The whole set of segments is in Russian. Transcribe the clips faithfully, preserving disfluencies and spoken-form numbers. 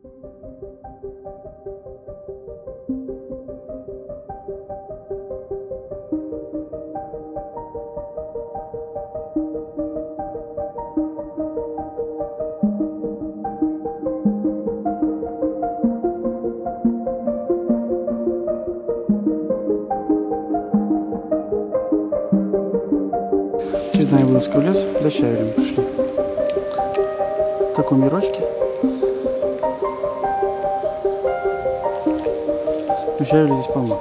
Очередная вылазка в лес, за щавелем пришли. В таком мирочке. Но щавеля здесь полно.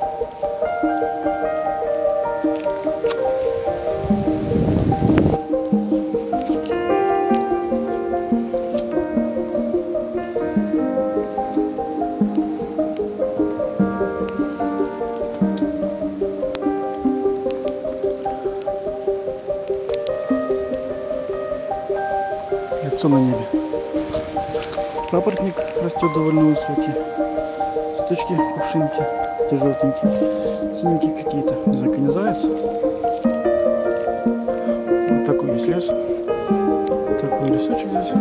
Лицо на небе. Папоротник растет довольно высокий. Цветочки, кувшинки, те желтенькие, синенькие какие-то, не знаю, как они называются. Вот такой есть лес. Такой лесочек здесь.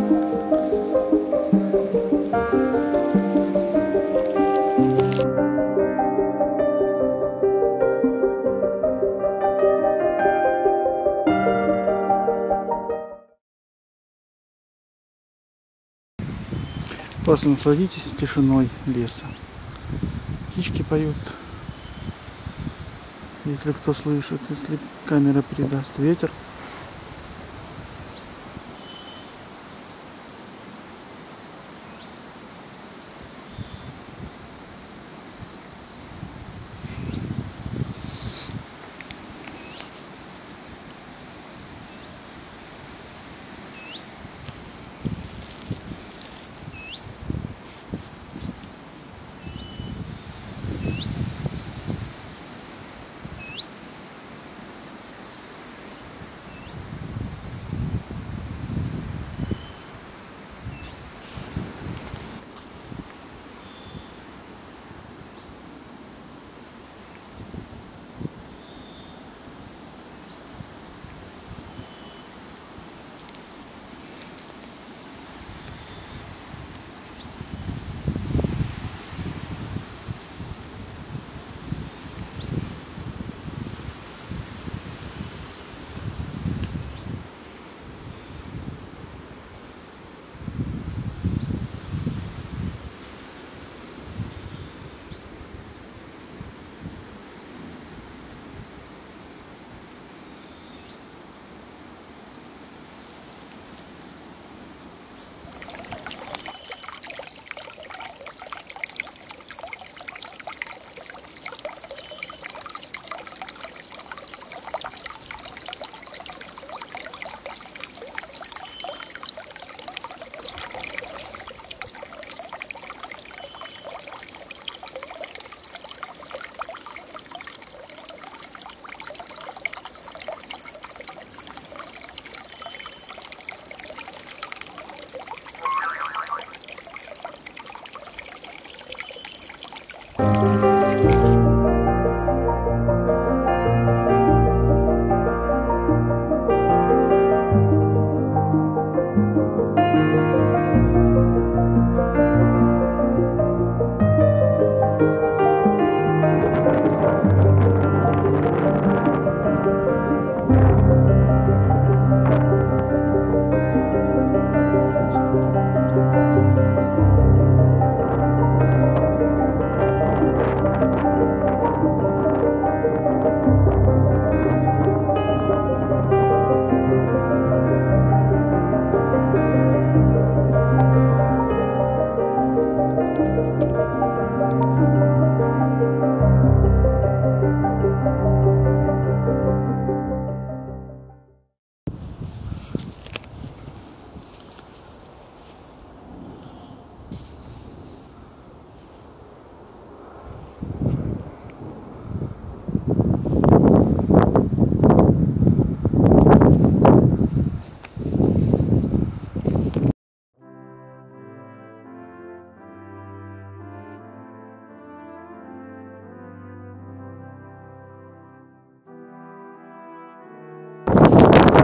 Просто насладитесь тишиной леса. Птички поют, если кто слышит, если камера передаст. Ветер.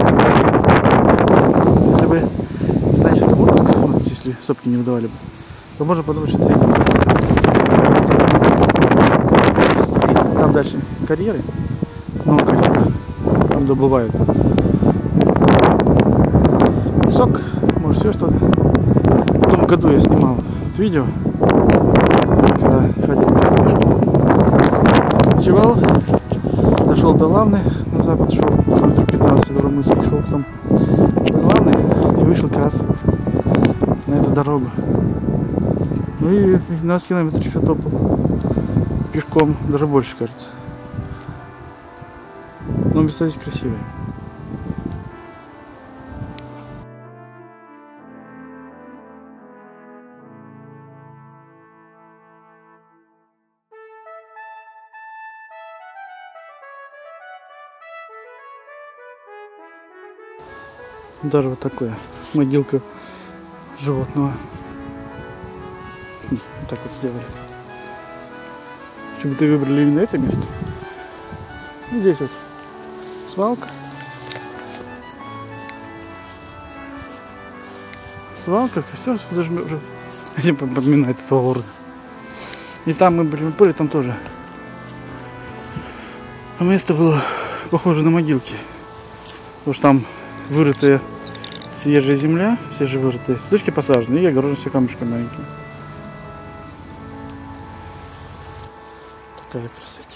Сопки не выдавали бы. то можно подумать, что это там дальше карьеры, много карьеров, там добывают песок, может все что-то. В том году я снимал видео, когда ходил пешком, ночевал, дошел до Лавны, на запад шел, километров пятнадцать до Ромыса, шел потом до Лавны и вышел как раз на эту дорогу. Ну и двенадцать километров я топал пешком, даже больше, кажется. Но места здесь красивые. Даже вот такое, могилка животного. Вот так вот сделали. Почему-то выбрали именно это место. И здесь вот свалка. Свалка, все даже уже подминает этого города. И там мы были, мы были, там тоже. А место было похоже на могилки. Потому что там вырытая свежая земля, свежевырытые цветочки посажены и огорожены все камушками маленькими. Такая красота.